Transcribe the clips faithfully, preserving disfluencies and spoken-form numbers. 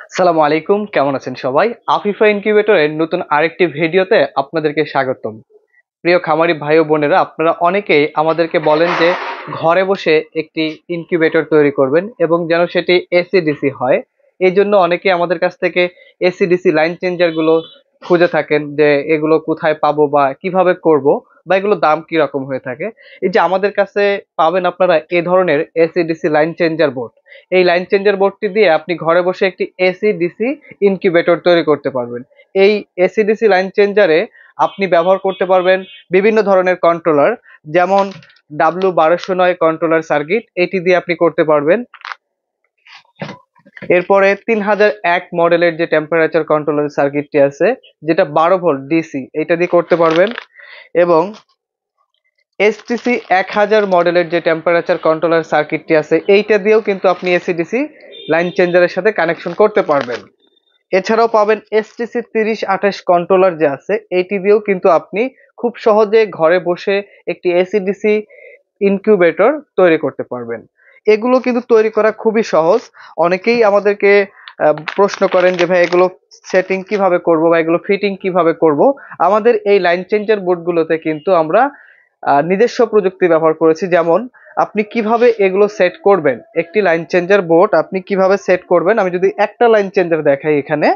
আসসালামু আলাইকুম, কেমন আছেন সবাই? আফিফা ইনকিউবেটরের নতুন আরেকটি ভিডিওতে আপনাদেরকে স্বাগতম। প্রিয় খামারি ভাই ও বোনেরা, আপনারা অনেকেই আমাদেরকে বলেন যে ঘরে বসে একটি ইনকিউবেটর তৈরি করবেন এবং যেন সেটি এসি ডিসি হয়। এই জন্য অনেকেই আমাদের কাছ থেকে এসি ডিসি লাইন চেঞ্জার গুলো খুঁজে থাকেন যে এগুলো কোথায় পাবো বা কিভাবে করব বা এগুলোর দাম কি রকম হয়ে থাকে। এই যে আমাদের কাছে পাবেন আপনারা এ ধরনের AC DC line changer board. এই লাইন চেঞ্জার বোর্ডটি দিয়ে আপনি ঘরে বসে একটি এসি ডিসি ইনকিউবেটর তৈরি করতে পারবেন। এই এসি ডিসি লাইন চেঞ্জারে আপনি ব্যবহার করতে পারবেন বিভিন্ন ধরনের কন্ট্রোলার, যেমন ডাব্লিউ বারোশো নয় কন্ট্রোলার সার্কিট, এটি দিয়ে আপনি করতে পারবেন। এরপরে তিন হাজার এক মডেলের যে টেম্পারেচার কন্ট্রোলার সার্কিটটি আছে, যেটা বারো ভোল্ট ডিসি, এটা দিয়ে করতে পারবেন। এবং এসটিসি এক হাজার মডেলের যে টেম্পারেচার কন্ট্রোলার সার্কিটটি আছে, এইটা দিয়েও কিন্তু আপনি এসিডিসি লাইন চেঞ্জারের সাথে কানেকশন করতে পারবেন। এছাড়াও পাবেন এসটিসি তিরিশ আঠাশ কন্ট্রোলার যে আছে, এইটি দিয়েও কিন্তু আপনি খুব সহজে ঘরে বসে একটি এসিডিসি ইনকিউবেটর তৈরি করতে পারবেন। এগুলো কিন্তু তৈরি করা খুবই সহজ। অনেকেই আমাদেরকে আহ, প্রশ্ন করেন যে ভাই এগুলো সেটিং কিভাবে করব বা এগুলো ফিটিং কিভাবে করব। আমাদের এই লাইন চেঞ্জার বোর্ডগুলোতে কিন্তু আমরা আহ, নিজস্ব প্রযুক্তি ব্যবহার করেছি। যেমন আপনি কিভাবে এগুলো সেট করবেন, একটি লাইন চেঞ্জার বোর্ড আপনি কিভাবে সেট করবেন, আমি যদি একটা লাইন চেঞ্জার দেখাই এখানে,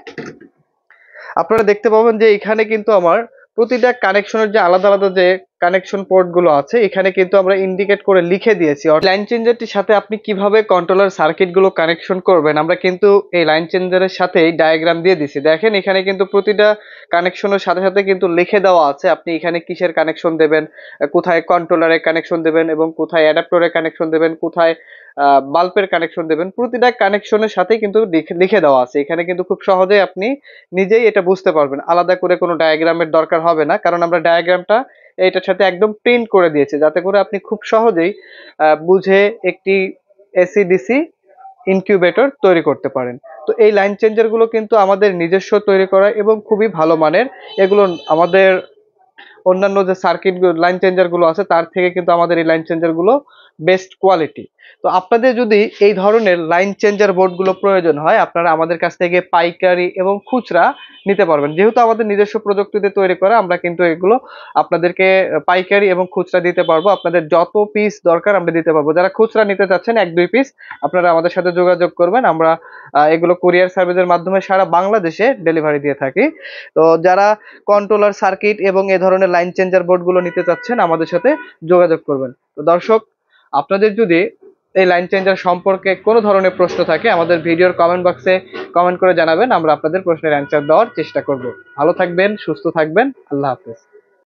আপনারা দেখতে পাবেন যে এখানে কিন্তু আমার প্রতিটা কানেকশনের যে আলাদা আলাদা যে কানেকশন পোর্ট গুলো আছে, এখানে কিন্তু আমরা ইন্ডিকেট করে লিখে দিয়েছি। লাইন চেঞ্জারটির সাথে আপনি কিভাবে কন্ট্রোলার সার্কিট গুলো কানেকশন করবেন, আমরা কিন্তু এই লাইন চেঞ্জারের সাথেই ডায়াগ্রাম দিয়ে দিছি। দেখেন এখানে কিন্তু প্রতিটা কানেকশনের সাথে সাথে কিন্তু লিখে দেওয়া আছে আপনি এখানে কিসের কানেকশন দেবেন, কোথায় কন্ট্রোলারের কানেকশন দেবেন এবং কোথায় অ্যাডাপ্টরের কানেকশন দেবেন, কোথায় বাল্বের কানেকশন দেবেন। প্রতিটা কানেকশনের সাথেই কিন্তু লিখে দেওয়া আছে এখানে, কিন্তু খুব সহজেই আপনি নিজেই এটা বুঝতে পারবেন। আলাদা করে কোনো ডায়াগ্রামের দরকার হবে না, কারণ আমরা ডায়াগ্রামটা এটার সাথে একদম প্রিন্ট করে দিয়েছি, যাতে করে আপনি খুব সহজেই বুঝে একটি এসি ডিসি ইনকিউবেটর তৈরি করতে পারেন। তো এই লাইন চেঞ্জার গুলো কিন্তু আমাদের নিজস্ব তৈরি করা এবং খুবই ভালো মানের। এগুলো আমাদের অন্যান্য যে সার্কিট লাইন চেঞ্জার গুলো আছে তার থেকে কিন্তু আমাদের এই লাইন চেঞ্জার গুলো বেস্ট কোয়ালিটি। তো আপনাদের যদি এই ধরনের লাইন চেঞ্জার বোর্ড গুলো প্রয়োজন হয়, আপনারা আমাদের কাছ থেকে পাইকারি এবং খুচরা নিতে পারবেন। যেহেতু আমাদের নিজস্ব প্রযুক্তিতে তৈরি করা, আমরা কিন্তু এগুলো আপনাদেরকে পাইকারি এবং খুচরা দিতে পারবো। আপনাদের যত পিস দরকার আমরা দিতে পারবো। যারা খুচরা নিতে চাচ্ছেন এক দুই পিস, আপনারা আমাদের সাথে যোগাযোগ করবেন। আমরা এগুলো কুরিয়ার সার্ভিসের মাধ্যমে সারা বাংলাদেশে ডেলিভারি দিয়ে থাকি। তো যারা কন্ট্রোলার সার্কিট এবং এ ধরনের লাইন চেঞ্জার বোর্ড গুলো নিতে চাচ্ছেন, আমাদের সাথে যোগাযোগ করবেন। তো দর্শক, আপনাদের যদি এই লাইন চেঞ্জার সম্পর্কে কোনো ধরনের প্রশ্ন থাকে, আমাদের ভিডিওর কমেন্ট বক্সে কমেন্ট করে জানাবেন, আমরা আপনাদের প্রশ্নের অ্যান্সার দেওয়ার চেষ্টা করব। ভালো থাকবেন, সুস্থ থাকবেন, আল্লাহ হাফেজ।